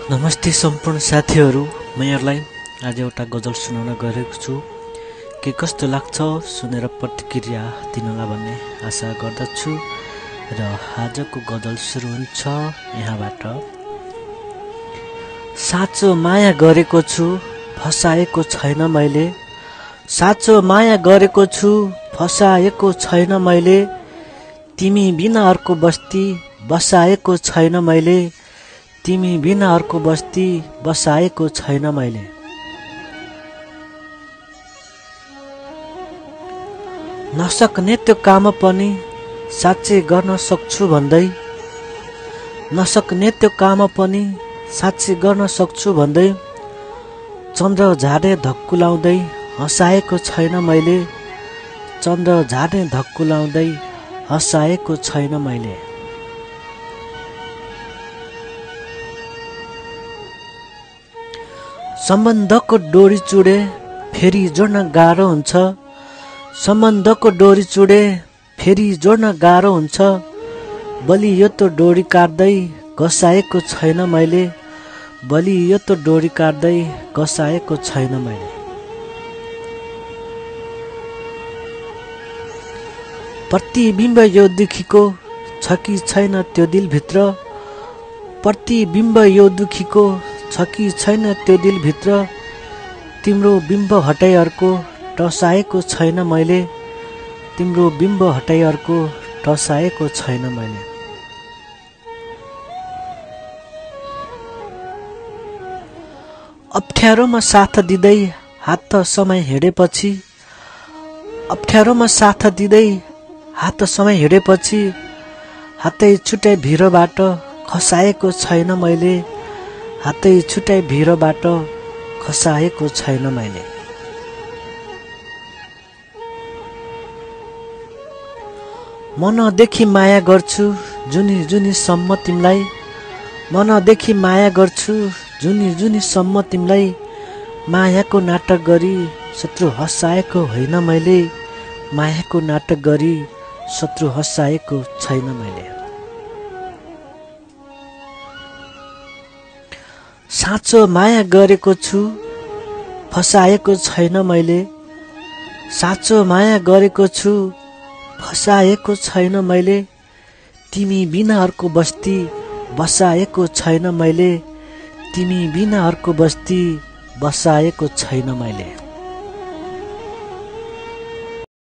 नमस्ते सम्पूर्ण साथीहरू, म यहाँलाई आज एउटा गजल सुनाउन गएको छु। के कस्तो लाग्छ सुनेर प्रतिक्रिया दिनला भन्ने आशा गर्दछु र आजको गजल सुरु हुन्छ यहाँबाट। साँचो माया गरेको छु, फसाएको छैन मैले। साँचो माया गरेको छु, फसाएको छैन मैले। तिमी बिना अर्को बस्ती बसाएको छैन मैले। तिमी बिना अर्को बस्ती बसाएको छैन मैले। नसक्ने त्यो काम पनि साँच्चै गर्न सक्छु भन्दै, नसक्ने त्यो काम पनि साँच्चै गर्न सक्छु भन्दै, चन्द्र झाडे धक्कुलाउँदै हँसाएको छैन मैले। चन्द्र झाडे धक्कुलाउँदै हँसाएको छैन मैले। सम्बन्धको डोरी चुडे फेरि जोड्न गाह्रो हुन्छ। सम्बन्धको डोरी चुडे फेरि जोड्न गाह्रो हुन्छ। बलियो त डोरी काट्दै घसाएको छैन मैले। बलियो त डोरी काट्दै घसाएको छैन मैले। प्रतिबिम्ब यो दुखीको छ कि छैन त्यो दिलभित्र। प्रतिबिम्ब यो दुखीको छ कि छैन त्यो दिलभित्र। तिम्रो बिम्ब हटाई अर्को टसाएको छैन मैले। तिम्रो बिम्ब हटाई अर्को टसाएको छैन मैले। अप्ठ्यारोमा साथ दिँदै हात समय हिँडेपछि, अप्ठ्यारोमा साथ दिँदै हात समय हिँडेपछि, हातै छुट्याई भिरबाट खसाएको छैन मैले। हातै छुट्याई भिरबाट खसाएको छैन मैले। मनदेखि माया गर्छु जुनी जुनी सम्म तिमीलाई। मनदेखि माया गर्छु जुनी जुनी सम्म तिमीलाई। मायाको नाटक गरी शत्रु हँसाएको होइन मैले। मायाको नाटक गरी शत्रु हँसाएको छैन मैले। साँचो माया गरेको छु, फसाएको छैन मैले। साँचो माया गरेको छु, फसाएको छैन मैले। तिमी बिना अर्को बस्ती बसाएको छैन मैले। तिमी बिना अर्को बस्ती बसाएको छैन मैले।